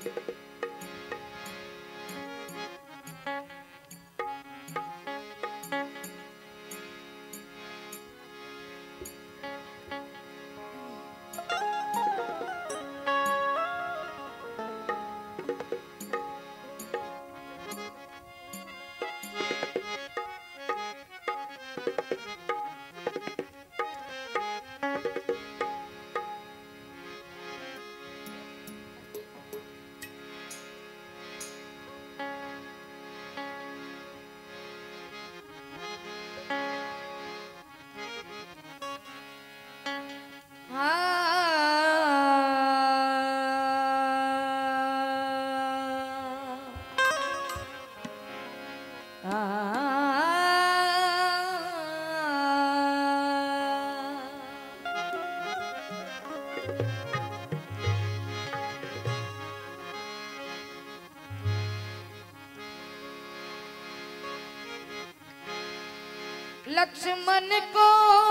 लक्ष्मण को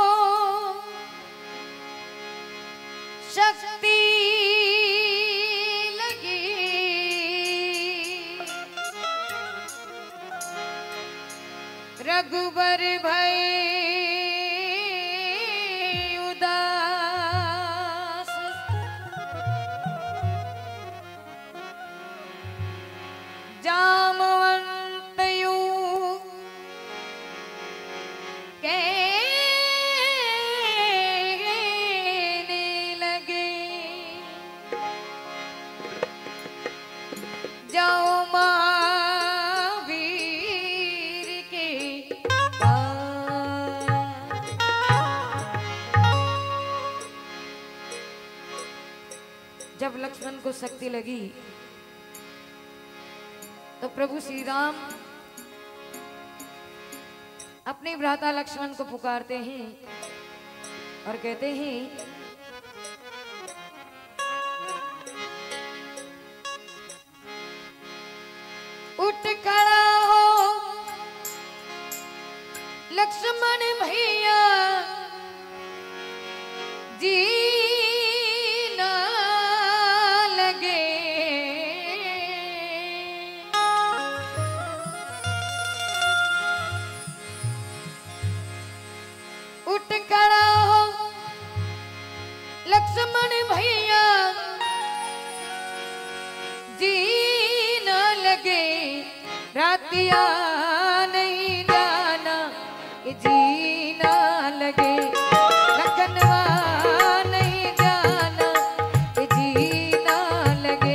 शक्ति लगी, रघुबर भय उदास, जामवंत यूं कहने लगे, जाओ महावीर के पास। जब लक्ष्मण को शक्ति लगी तो प्रभु श्री राम अपने भ्राता लक्ष्मण को पुकारते हैं और कहते हैं, उठ खड़ा हो लक्ष्मण भैया, जी ना लगे, उठ खड़ा हो लक्ष्मण भैया, जी न लगे, रातिया नहीं जाना कि जी न लगे, लखनवा नहीं जाना कि जी न लगे।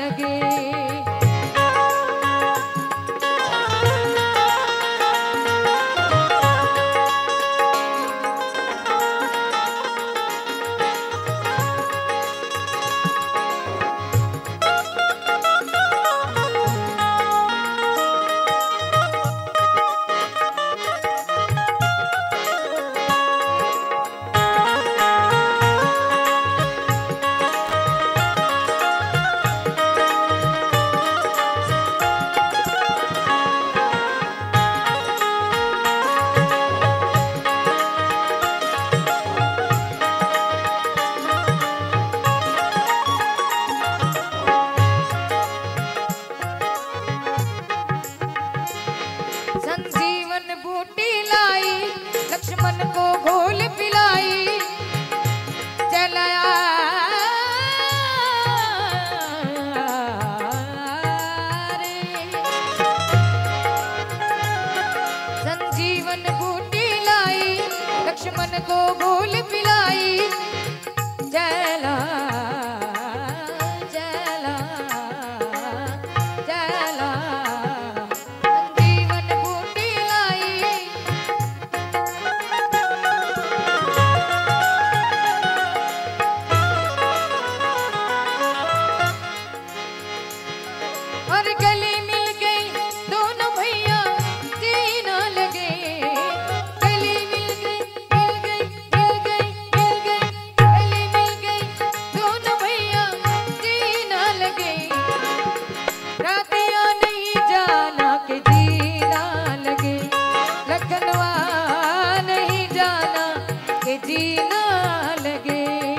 लगे। संजीवन बूटी लाई लक्ष्मण को घोल पिलाई, चलाया रे। संजीवन बूटी लाई लक्ष्मण को घोल पिलाई, चला चला चला और गले मिल गई दोनों भैया जीना लगे। गले मिल गई मिल गई मिल गई मिल गई, गले मिल गई दोनों भैया जीना लगे। रातियां नहीं जाना के जीना लगे, लखनवा नहीं जाना के जीना लगे।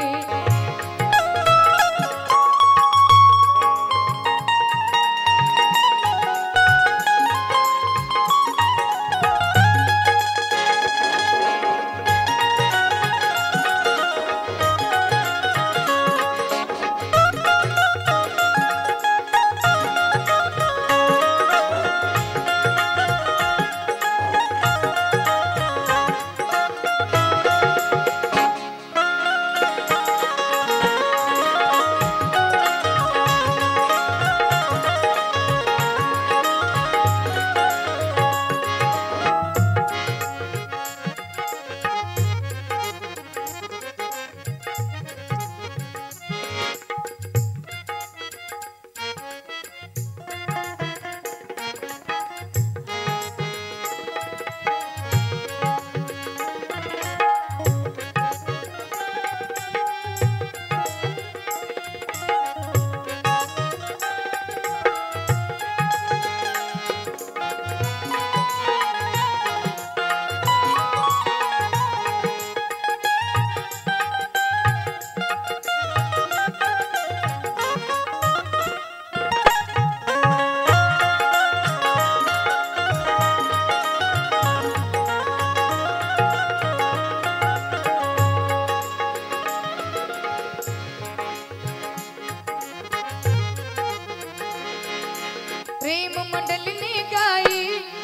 प्रेम मंडल ने गाई,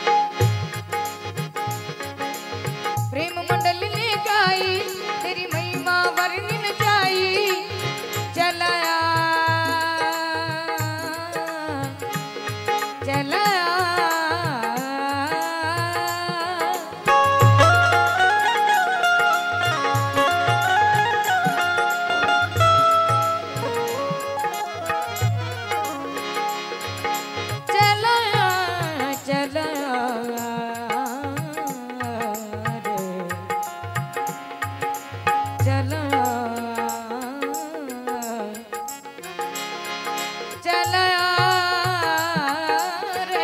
प्रेम मंडल ने गाई, तेरी महिमा वर्णन जाई। चलाया चलाया चला रे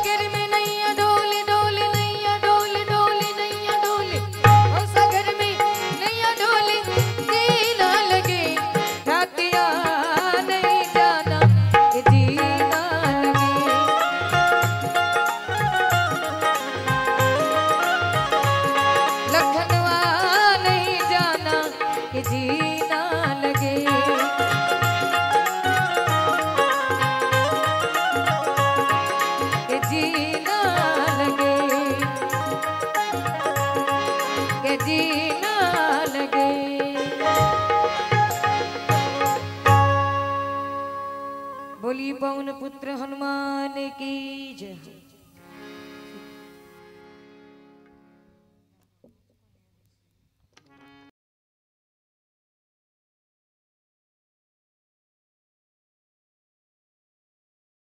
सागर में नैया डोले डोले नैया डोले डोले नैया डोले ओ सागर में नैया डोले जीना लगे रातिया नहीं जाना ये जीना लगे लखनवा नहीं जाना ये जीना लगे जीना लगे के जीना लगे। बोली पवन पुत्र हनुमान की जय।